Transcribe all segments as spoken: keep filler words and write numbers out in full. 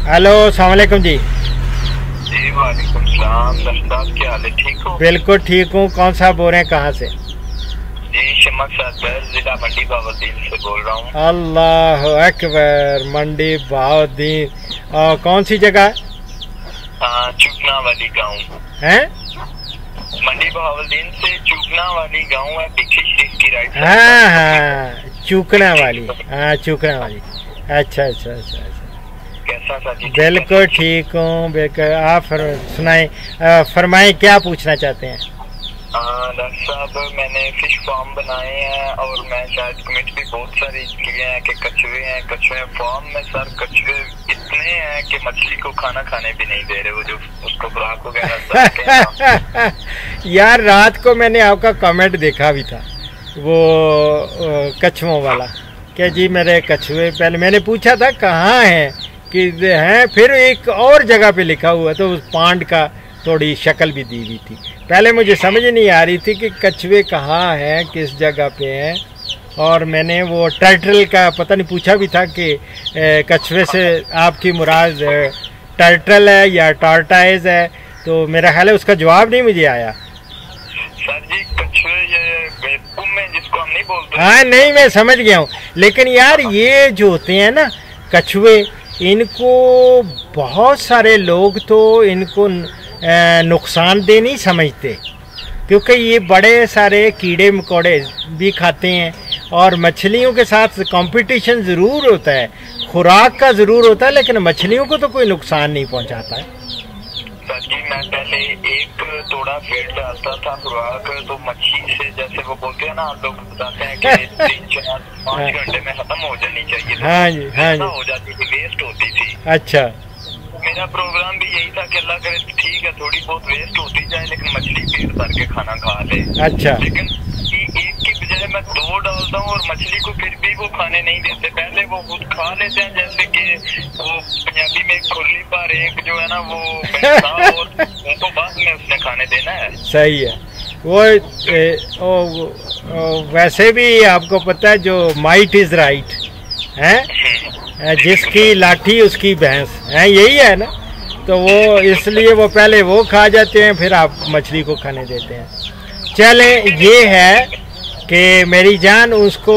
Hello, अस्सलाम वालेकुम जी। जी वालेकुम सलाम। दस्तार, क्या हाल है? ठीक हो? बिल्कुल ठीक हूँ। कौन सा बोल रहे हैं, कहाँ से? जी शमक सदर, जिला मंडी बहाउद्दीन से बोल रहा हूँ। अल्लाह अकबर, मंडी बहाउद्दीन। और कौन सी जगह? चुकना वाली गाँव है। मंडी बहाउद्दीन से चुकना वाली गाँव है, भिक्खी शरीफ की राइट। हाँ हाँ, चूकना वाली। हाँ, चूकना वाली। अच्छा अच्छा अच्छा अच्छा। कैसा था जी? बिल्कुल ठीक हूँ। बिल्कुल। आप सुनाएं, फरमाएं, क्या पूछना चाहते हैं? डॉक्टर साहब, मैंने फिश फार्म बनाए हैं और मैं शायद कमिट भी बहुत सारी किए हैं कि कछुए हैं। कछुए फार्म में सर कछुए इतने हैं कि मछली को खाना खाने भी नहीं दे रहे, वो जो उसको खुराक वगैरह। यार, रात को मैंने आपका कमेंट देखा भी था, वो कछुओं वाला। क्या जी, मेरे कछुए, पहले मैंने पूछा था कहाँ हैं कि हैं, फिर एक और जगह पे लिखा हुआ तो उस पांड का थोड़ी शक्ल भी दी हुई थी। पहले मुझे समझ नहीं आ रही थी कि कछुए कहाँ हैं, किस जगह पे हैं। और मैंने वो टर्टल का पता नहीं पूछा भी था कि कछुए से आपकी मुराद टर्टल है या टॉर्टाइज है, तो मेरा ख्याल है उसका जवाब नहीं मुझे आया। सर जी, कछुए ये में जिसको हम नहीं बोलते। हाँ नहीं, मैं समझ गया हूँ, लेकिन यार ये जो होते हैं ना कछुए, इनको बहुत सारे लोग तो इनको नुकसानदेह नहीं समझते, क्योंकि ये बड़े सारे कीड़े मकोड़े भी खाते हैं और मछलियों के साथ कंपटीशन ज़रूर होता है, खुराक का ज़रूर होता है, लेकिन मछलियों को तो कोई नुकसान नहीं पहुंचाता है। सर जी, मैं पहले एक तोड़ा फीड डालता था खुराक, तो मच्छी से जैसे वो बोलते हैं ना, आप लोग बताते हैं कि तीन चार पाँच घंटे में खत्म हो जानी चाहिए। हाँ जी, हाँ जी। हो जाती थी, वेस्ट होती थी। अच्छा, मेरा प्रोग्राम भी यही था कि अल्लाह करे ठीक है थोड़ी बहुत वेस्ट होती जाए, लेकिन मछली पेट भर के खाना खा ले। अच्छा। लेकिन एक की बजाय मैं दो डालता हूँ और मछली को फिर भी वो खाने नहीं देते। पहले वो खुद खा लेते हैं, जैसे कि वो पंजाबी में खुरली पर एक जो है ना वो और उनको बाद में उसने खाने देना है। सही है। वो, ए, ओ, ओ, वैसे भी आपको पता है जो माइट इज राइट है, जिसकी लाठी उसकी भैंस है, यही है ना। तो वो इसलिए वो पहले वो खा जाते हैं, फिर आप मछली को खाने देते हैं। चले, ये है कि मेरी जान, उसको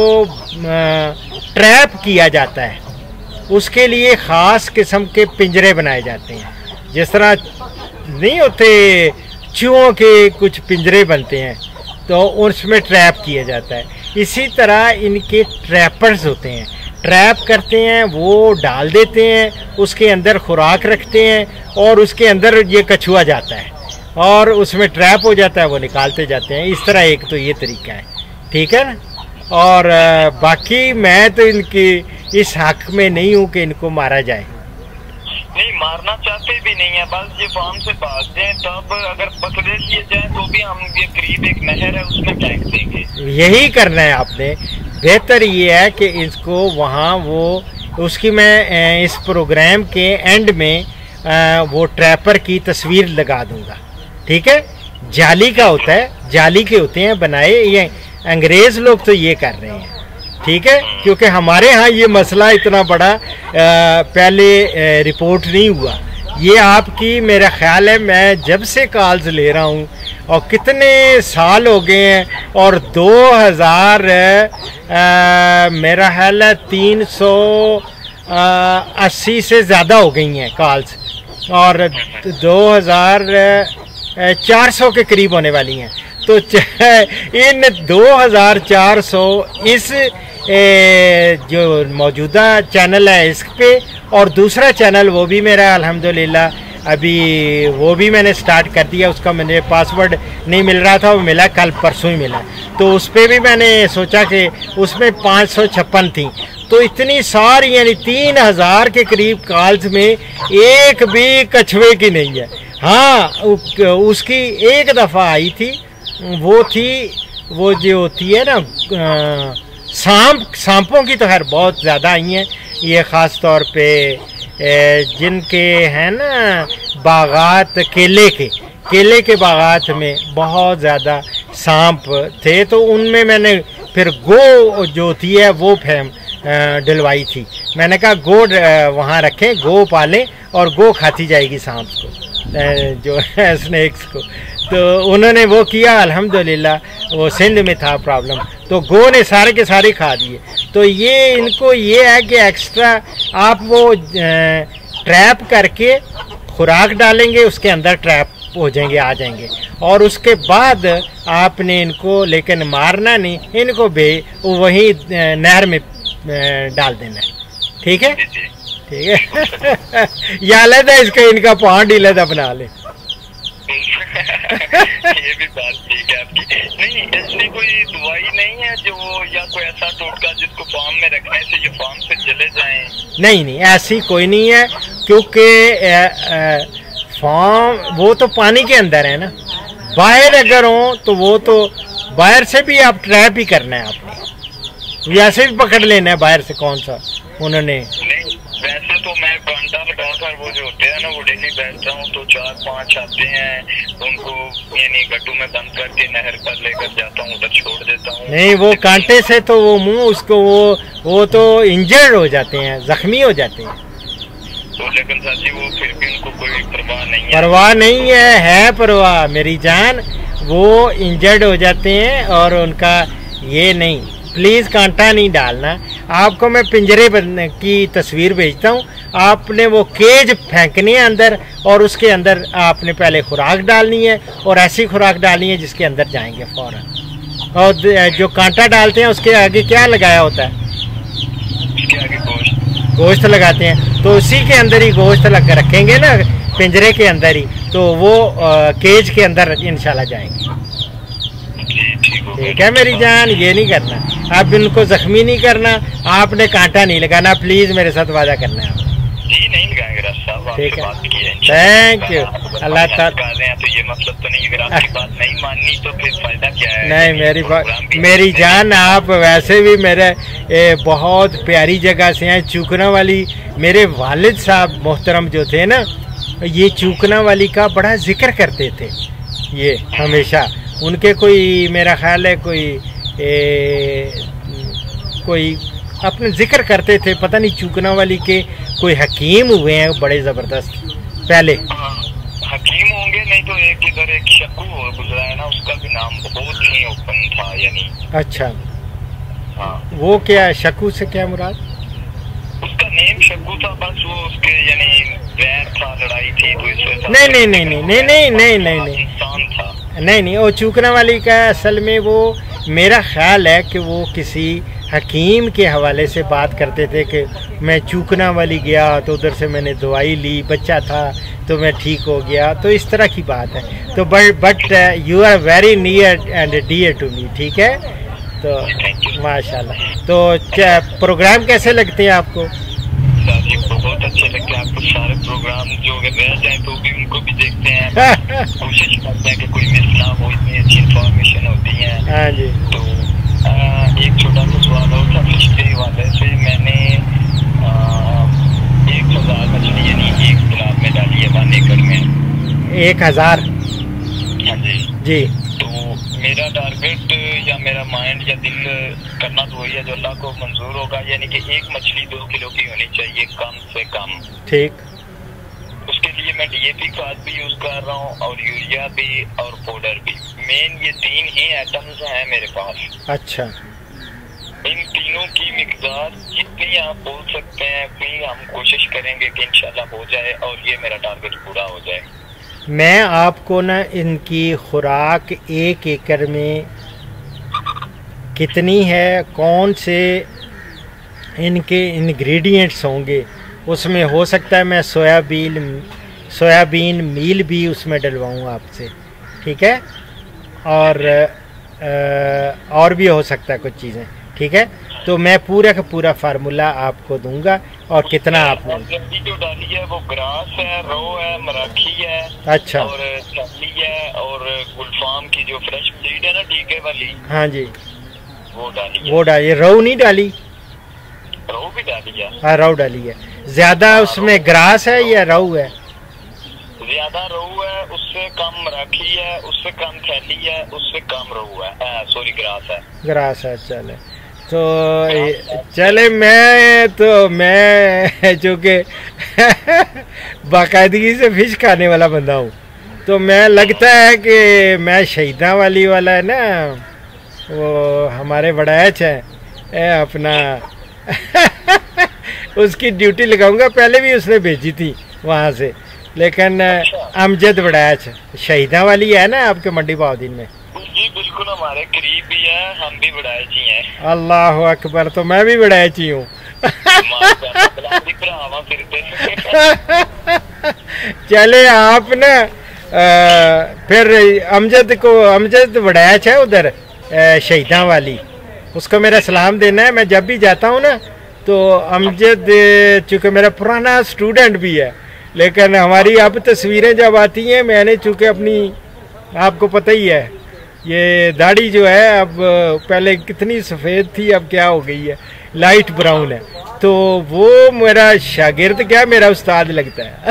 ट्रैप किया जाता है, उसके लिए ख़ास किस्म के पिंजरे बनाए जाते हैं। जिस तरह नहीं होते चूहों के कुछ पिंजरे बनते हैं, तो उसमें ट्रैप किया जाता है। इसी तरह इनके ट्रैपर्स होते हैं, ट्रैप करते हैं, वो डाल देते हैं, उसके अंदर खुराक रखते हैं और उसके अंदर ये कछुआ जाता है और उसमें ट्रैप हो जाता है, वो निकालते जाते हैं। इस तरह एक तो ये तरीका है, ठीक है ना। और बाकी मैं तो इनकी इस हक में नहीं हूँ कि इनको मारा जाए। नहीं, मारना चाहते भी नहीं है, बस ये फार्म से भाग जाए, तब अगर पकड़े लिए जाए तो भी हम ये करीब एक नहर है उसमें फेंक देंगे। यही करना है आपने। बेहतर ये है कि इसको वहाँ वो उसकी मैं इस प्रोग्राम के एंड में वो ट्रैपर की तस्वीर लगा दूंगा, ठीक है। जाली का होता है, जाली के होते हैं बनाए, ये अंग्रेज लोग तो ये कर रहे हैं, ठीक है। क्योंकि हमारे यहाँ ये मसला इतना बड़ा आ, पहले रिपोर्ट नहीं हुआ। ये आपकी, मेरा ख्याल है, मैं जब से कॉल्स ले रहा हूँ और कितने साल हो गए हैं, और दो हज़ार मेरा ख्याल है तीन सौ अस्सी से ज़्यादा हो गई हैं कॉल्स, और दो हज़ार चार सौ के करीब होने वाली हैं। तो इन दो हज़ार चार सौ इस ए, जो मौजूदा चैनल है इस पे, और दूसरा चैनल वो भी मेरा अल्हम्दुलिल्लाह अभी वो भी मैंने स्टार्ट कर दिया। उसका मुझे पासवर्ड नहीं मिल रहा था, वो मिला कल परसों ही मिला। तो उस पर भी मैंने सोचा कि उसमें पाँच सौ छप्पन थी, तो इतनी सारी यानी तीन हज़ार के करीब कॉल्स में एक भी कछुए की नहीं है। हाँ, उसकी एक दफ़ा आई थी, वो थी वो जो होती है ना सांप, सांपों की तो खैर बहुत ज़्यादा आई हैं। ये ख़ास तौर पे जिनके हैं ना बागात, केले के केले के बागात में बहुत ज़्यादा सांप थे, तो उनमें मैंने फिर गो जो होती है वो फैम डलवाई थी। मैंने कहा गो वहाँ रखें, गो पालें और गो खाती जाएगी सांप को, जो है स्नेक्स को। तो उन्होंने वो किया, अल्हम्दुलिल्लाह। वो सिंध में था प्रॉब्लम, तो गो ने सारे के सारे खा दिए। तो ये इनको ये है कि एक्स्ट्रा आप वो ट्रैप करके खुराक डालेंगे, उसके अंदर ट्रैप हो जाएंगे, आ जाएंगे, और उसके बाद आपने इनको लेकिन मारना नहीं, इनको बे वहीं नहर में डाल देना है। ठीक है, ठीक है। या लेदा इसका इनका पॉन्ड ही लेदा बना ले। ये भी बात ठीक है आपकी। नहीं, ऐसी कोई दवाई नहीं है जो, या कोई ऐसा टोटका जिसको फार्म में रखने से ये फार्म से चले जाएं? नहीं नहीं, ऐसी कोई नहीं है, क्योंकि फार्म वो तो पानी के अंदर है ना। बाहर अगर हो तो वो तो बाहर से भी आप ट्रैप ही करना है आपने, वैसे भी पकड़ लेना है बाहर से। कौन सा उन्होंने नहीं, वैसे तो मैं घंटा लगाकर वो जो होते हैं ना, वो डेली बैठता हूँ तो चार पांच आते हैं, उनको यानी गड्ढू में बंद करके नहर पर लेकर जाता हूँ, उधर छोड़ देता हूँ। नहीं, वो कांटे से तो वो मुंह उसको वो वो तो इंजर्ड हो जाते हैं, जख्मी हो जाते हैं। तो लेकिन साथी वो फिर भी उनको कोई परवाह नहीं है। परवाह नहीं है, है परवाह मेरी जान। वो इंजर्ड हो जाते हैं और उनका ये नहीं, प्लीज़ कांटा नहीं डालना। आपको मैं पिंजरे की तस्वीर भेजता हूँ, आपने वो केज फेंकनी है अंदर, और उसके अंदर आपने पहले खुराक डालनी है, और ऐसी खुराक डालनी है जिसके अंदर जाएंगे फौरन। और जो कांटा डालते हैं उसके आगे क्या लगाया होता है? उसके आगे गोश्त गोश्त लगाते हैं, तो उसी के अंदर ही गोश्त लग रखेंगे ना, पिंजरे के अंदर ही, तो वो आ, केज के अंदर इंशाल्लाह जाएंगे। ठीक है मेरी जान, ये नहीं करना, आप इनको जख्मी नहीं करना, आपने कांटा नहीं लगाना, प्लीज मेरे साथ वादा करना है। जी नहीं लगाएंगे साहब, ठीक है, थैंक यू। अल्लाह ताला। तो ये मतलब तो नहीं, अगर आपकी बात नहीं माननी तो फिर फायदा क्या है? नहीं मेरी बात, मेरी जान, आप वैसे भी मेरे ए, बहुत प्यारी जगह से हैं, चूकना वाली। मेरे वालिद साहब मोहतरम जो थे ना, ये चूकना वाली का बड़ा जिक्र करते थे, ये हमेशा। उनके कोई मेरा ख्याल है कोई ए, कोई अपने जिक्र करते थे, पता नहीं चूकना वाली के कोई हकीम हुए हैं बड़े ज़बरदस्त पहले। हकीम होंगे, नहीं तो एक इधर एक शक्कू गुजरा है ना, उसका भी नाम बहुत ही ओपन था यानी। अच्छा, हाँ। वो क्या शक्कू से क्या मुराद? उसका नेम शक्कू था, बस वो उसके यानी वैर था, लड़ाई थी, तो इस वजह। नहीं नहीं नहीं नहीं नहीं नहीं नहीं नहीं नहीं इंसान था। नहीं नहीं, वो चूकना वाली का असल में वो मेरा ख्याल है कि वो किसी हकीम के हवाले से बात करते थे कि मैं चूकना वाली गया तो उधर से मैंने दवाई ली, बच्चा था तो मैं ठीक हो गया, तो इस तरह की बात है। तो but but you are very near and dear to me. ठीक है, तो माशाल्लाह। तो क्या प्रोग्राम कैसे लगते हैं आपको? बहुत अच्छे लगते हैं आपको सारे प्रोग्राम, जो अगर रह जाए तो भी उनको भी देखते हैं, कोशिश करते हैं कि कोई मिस ना हो, इतनी अच्छी इंफॉर्मेशन होती है। हाँ जी। तो आ, एक छोटा सा सवाल और था, फिश के वाले से मैंने आ, एक हजार मछली यानी एक तालाब में डाली है, वन एकड़ में। एक हजार? हाँ जी जी। तो मेरा टारगेट या मेरा माइंड या दिल करना तो वही है जो अल्लाह को मंजूर होगा, यानी कि एक मछली दो किलो की होनी चाहिए कम से कम। ठीक। उसके लिए मैं डीएपी खाद भी यूज कर रहा हूँ, और यूरिया भी, और पाउडर भी। मेन ये तीन ही आइटम्स हैं मेरे पास। अच्छा। इन तीनों की मिकदार जितनी आप बोल सकते हैं उतनी हम कोशिश करेंगे कि इंशाल्लाह हो जाए, और ये मेरा टारगेट पूरा हो जाए। मैं आपको ना इनकी खुराक एक एकड़ में कितनी है, कौन से इनके इंग्रेडिएंट्स होंगे, उसमें हो सकता है मैं सोयाबीन सोयाबीन मील भी उसमें डलवाऊँ आपसे। ठीक है, और आ, और भी हो सकता है कुछ चीज़ें। ठीक है, तो मैं पूरा का पूरा फार्मूला आपको दूंगा, और कितना आपने अभी जो डाली है वो ग्रास है, रो है, मराठी है। अच्छा। और चाली है, और गुलफाम की जो फ्रेश ब्रीड है ना टीके वाली। हाँ जी, वो डाली है। वो डाली, रऊ नहीं डाली? रऊ भी डाली है। हाँ, रऊ डाली है। ज्यादा उसमें ग्रास है या रऊ है? ज्यादा रऊ है, उससे कम मराठी है, उससे कम थैली है, उससे कम रऊ है, सॉरी ग्रास है। ग्रास है, चले तो चले मैं तो मैं चूँकि बाकायदगी से फिश खाने वाला बंदा हूँ, तो मैं लगता है कि मैं शहीदा वाली वाला है ना, वो हमारे बड़ा एच है अपना उसकी ड्यूटी लगाऊंगा। पहले भी उसने भेजी थी वहाँ से, लेकिन अमजद बड़ा एच शहीदा वाली है ना आपके मंडी बाउद्दीन में। जी बिल्कुल, हमारे करीब भी है, हम भी बड़ायची हैं। अल्लाह अकबर, तो मैं भी बड़ायची हूँ। चले आप ना फिर अमजद को, अमजद बड़ायच है उधर शहीदा वाली, उसको मेरा सलाम देना है। मैं जब भी जाता हूँ ना तो अमजद चूँकि मेरा पुराना स्टूडेंट भी है, लेकिन हमारी अब तस्वीरें जब आती हैं, मैंने चूँकि अपनी, आपको पता ही है ये दाढ़ी जो है अब पहले कितनी सफ़ेद थी, अब क्या हो गई है, लाइट ब्राउन है, तो वो मेरा शागिर्द क्या मेरा उस्ताद लगता है।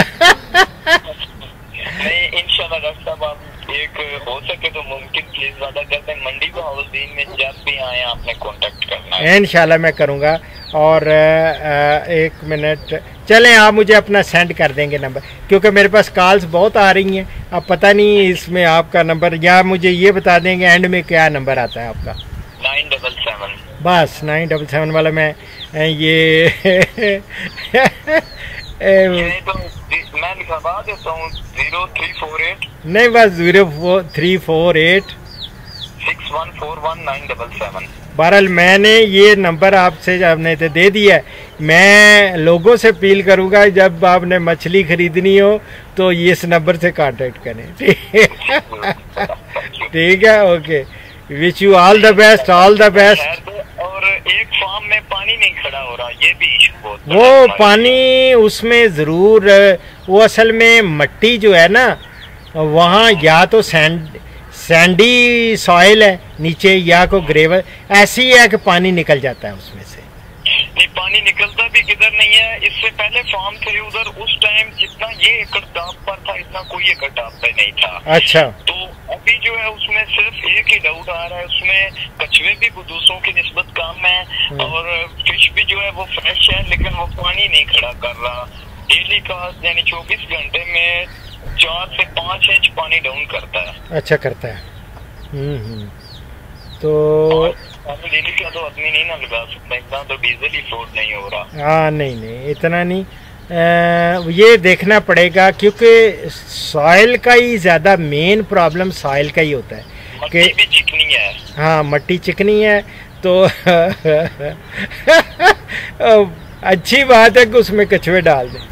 नहीं इंशाल्लाह डॉक्टर साहब, आप एक हो सके तो मुमकिन प्लीज वादा करते हैं, मंडी बाउद्दीन में जब भी आए आपने कांटेक्ट करना है। इंशाल्लाह मैं करूँगा। और आ, एक मिनट, चलें आप मुझे अपना सेंड कर देंगे नंबर, क्योंकि मेरे पास कॉल्स बहुत आ रही हैं। अब पता नहीं इसमें आपका नंबर, या मुझे ये बता देंगे एंड में क्या नंबर आता है आपका? Nine double seven. बस नाइन डबल सेवन वाला मैं ये ये तो मैं लिखवा देता हूँ, जीरो थ्री फोर एट। नहीं बस zero four three four eight six one four one nine double seven. बहरहाल मैंने ये नंबर आपसे आपने तो दे दिया है, मैं लोगों से अपील करूँगा जब आपने मछली खरीदनी हो तो ये इस नंबर से कांटेक्ट करें। ठीक है, okay, wish you all the best, all the best. और एक फार्म में पानी नहीं खड़ा हो रहा, ये भी इशू बहुत, वो पानी उसमें ज़रूर, वो असल में मट्टी जो है ना वहाँ या तो सैंड सैंडी सॉइल है नीचे, या को ग्रेवल ऐसी है कि पानी निकल जाता है उसमें से। नहीं पानी निकलता भी किधर नहीं है। इससे पहले फार्म थे उधर, उस टाइम जितना ये एकड़ टाप पर था इतना कोई एकड़ टाप पे नहीं था। अच्छा, तो अभी जो है उसमें सिर्फ एक ही डाउट आ रहा है, उसमें कछुए भी दूसरों की निस्बत कम है और फिश भी जो है वो फ्रेश है, लेकिन वो पानी नहीं खड़ा कर रहा। डेली का यानी चौबीस घंटे में चार से पाँच इंच पानी डाउन करता है। अच्छा करता है। हम्म तो डेली का तो आदमी नहीं ना लगा सकता, इतना तो डीजल ही फ्लोट नहीं हो रहा। हाँ नहीं नहीं इतना नहीं, आ, ये देखना पड़ेगा क्योंकि सॉइल का ही ज़्यादा मेन प्रॉब्लम सॉइल का ही होता है कि भी चिकनी है। हाँ मट्टी चिकनी है, तो अच्छी बात है कि उसमें कछुए डाल दें।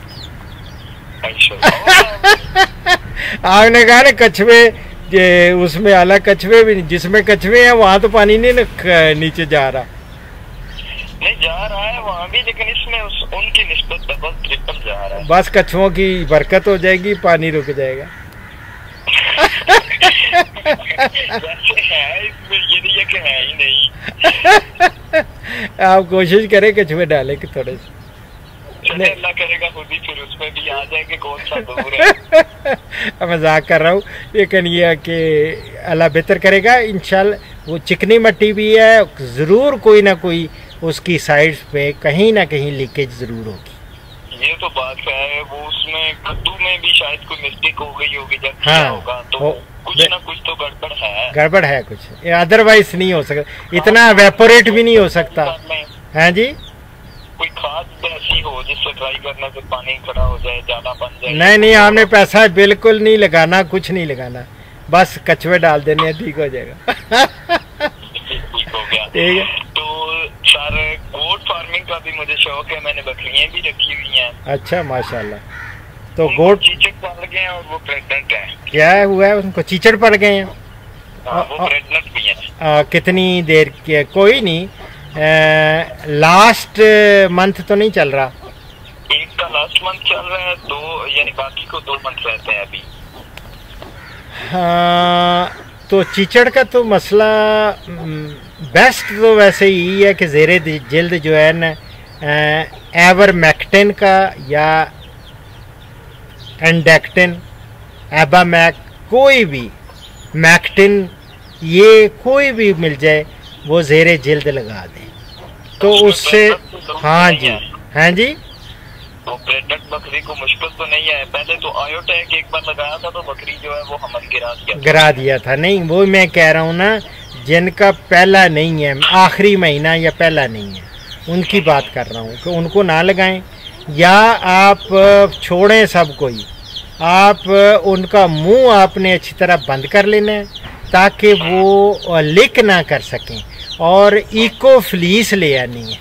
आपने कहा ना कछुए, ये उसमें अलग कछुए भी, जिसमें कछुए हैं वहाँ तो पानी नहीं न नीचे जा रहा। नहीं जा रहा है वहाँ भी, लेकिन इसमें उस, उनकी निस्बत डबल ट्रिपल जा रहा है। बस कछुओं की बरकत हो जाएगी, पानी रुक जाएगा। वैसे है इसमें, ये नहीं है कि है ही नहीं। आप कोशिश करें कछुए डालें कि थोड़े से, अल्लाह करेगा खुद ही फिर उसमें भी आ जाएंगे, कौन सा दूर है। मजाक कर रहा हूँ, लेकिन ये है कि अल्लाह बेहतर करेगा इंशाल्लाह। वो चिकनी मट्टी भी है, ज़रूर कोई ना कोई उसकी साइड्स पे कहीं ना कहीं लीकेज ज़रूर होगी। ये तो बात है, वो उसमें कद्दू में भी शायद कोई मिस्टेक हो गई होगी जब हाँ, होगा, तो कुछ ना कुछ तो गड़बड़ है। गड़बड़ है कुछ, अदरवाइज नहीं हो सकता, इतना वेपोरेट भी नहीं हो सकता। हाँ जी, कोई खाद ऐसी हो जिससे ट्राई करने से पानी खड़ा हो जाए, ज्यादा बन जाए। नहीं नहीं, आपने पैसा बिल्कुल नहीं लगाना, कुछ नहीं लगाना, बस कछुए डाल देने, ठीक हो जाएगा। ठीक हो गया। ठीक है। तो सर गोट फार्मिंग का भी मुझे शौक है, मैंने बकरियां भी रखी हुई हैं। अच्छा माशाल्लाह। तो गोट चीचड़ पड़ गए हैं और वो प्रेग्नेंट है। क्या हुआ है उनको, चीचड़ पड़ गए हैं? हाँ, वो प्रेग्नेंट भी है। कितनी देर की? कोई नहीं, लास्ट मंथ तो नहीं चल रहा? एक का लास्ट मंथ चल रहा है, दो यानी बाकी को दो मंथ रहते हैं अभी। हाँ, तो चीचड़ का तो मसला बेस्ट तो वैसे ही है कि ज़ेरे जल्द जो है ना एवरमेक्टिन का या एंडेक्टिन, एबामैक, कोई भी मैक्टिन, ये कोई भी मिल जाए वो ज़ेरे जल्द लगा दें। तो उससे हाँ जी हाँ जी वो प्रेडेट बकरी को मुश्किल तो नहीं है। पहले तो आयोटेक एक बार लगाया था तो बकरी जो है वो हमल गिरा दिया गिरा दिया था। नहीं वो मैं कह रहा हूँ ना, जिनका पहला नहीं है, आखिरी महीना या पहला नहीं है, उनकी बात कर रहा हूँ कि उनको ना लगाएं, या आप छोड़ें सब कोई। आप उनका मुंह आपने अच्छी तरह बंद कर लेना है ताकि वो लीक ना कर सकें। और इको फ्लीस ले आनी है,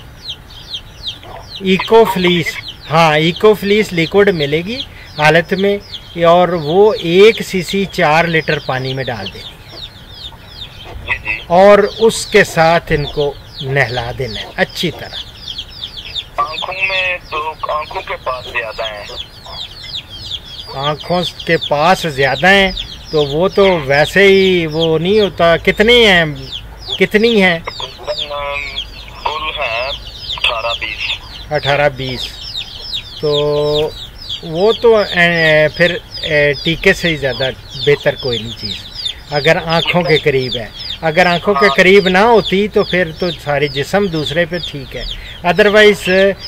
इको फ्लीस, हाँ इको फ्लीस लिक्विड मिलेगी हालत में, और वो एक सीसी चार लीटर पानी में डाल देनी है और उसके साथ इनको नहला देना है अच्छी तरह। आंखों में तो आंखों के पास ज्यादा है, आंखों के पास ज्यादा हैं तो वो तो वैसे ही वो नहीं होता। कितनी हैं, कितनी हैं? कुल है अठारह बीस। अठारह बीस तो वो तो ए, फिर टीके से ही ज़्यादा बेहतर कोई नहीं चीज़ अगर आँखों के करीब है। अगर आँखों के करीब ना होती तो फिर तो सारी जिस्म दूसरे पे ठीक है। अदरवाइज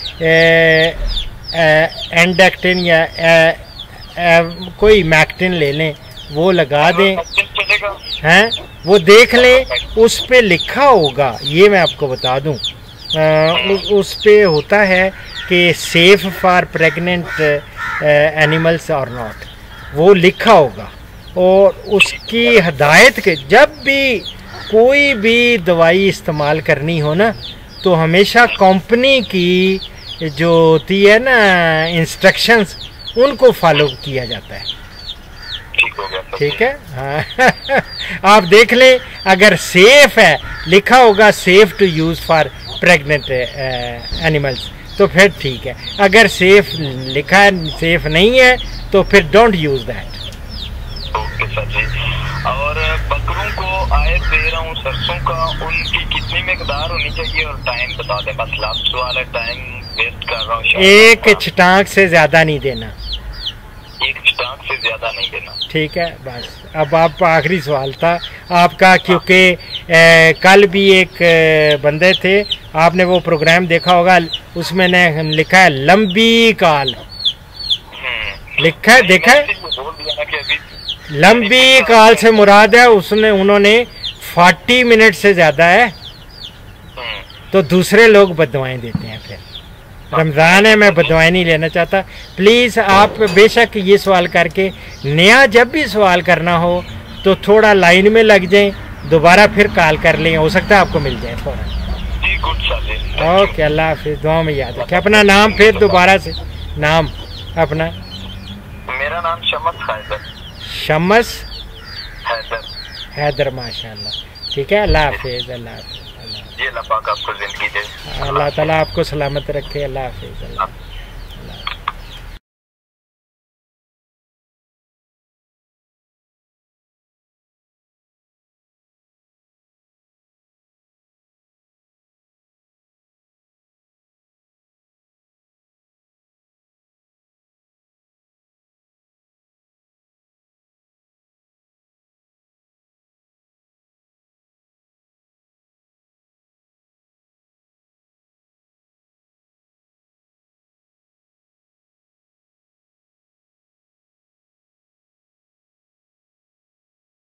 एंडेक्टिन या ए, ए, कोई मैक्टिन ले लें, वो लगा दें, हैं वो देख लें, उस पे लिखा होगा, ये मैं आपको बता दूं, उस, उस पे होता है कि सेफ फॉर प्रेग्नेंट एनिमल्स और नॉट, वो लिखा होगा। और उसकी हदायत के जब भी कोई भी दवाई इस्तेमाल करनी हो ना, तो हमेशा कंपनी की जो होती है ना इंस्ट्रक्शंस, उनको फॉलो किया जाता है। ठीक हो गया, ठीक है हाँ आप देख लें, अगर सेफ है, लिखा होगा safe to use for pregnant animals, तो फिर ठीक है। अगर सेफ लिखा है, सेफ नहीं है, तो फिर don't use that. Okay sir ji. और बकरों को आए दे रहा हूँ सरसों का, उनकी कितनी मिकदार होनी चाहिए और टाइम बता दें। बस लास्ट सवाल है, टाइम वेस्ट कर रहा हूँ। एक छटाक से ज्यादा नहीं देना, एक छटाक से ज्यादा नहीं देना, ठीक है बस। अब आप आखिरी सवाल था आपका, क्योंकि कल भी एक बंदे थे, आपने वो प्रोग्राम देखा होगा, उसमें ने लिखा है लंबी काल, लिखा है, देखा है, लंबी काल से मुराद है उसने, उन्होंने चालीस मिनट से ज्यादा है तो दूसरे लोग बददुआएं देते हैं। फिर रमज़ान है, मैं बददुआएं नहीं लेना चाहता। प्लीज़ आप बेशक ये सवाल करके, नया जब भी सवाल करना हो तो थोड़ा लाइन में लग जाएं, दोबारा फिर कॉल कर लें, हो सकता है आपको मिल जाए फ़ौरन। ओके, अल्लाह हाफिज़, दुआ में याद रखें। अपना नाम फिर दोबारा से, नाम अपना। मेरा नाम शमस हैदर। शमस हैदर हैदर, माशाल्लाह। ठीक है, अल्लाह हाफिज़, अल्लाह हाफिज़। ये अल्लाह पाक आपको जिंदगी दे, अल्लाह ताला आपको सलामत रखे। अल्लाह हाफिज़।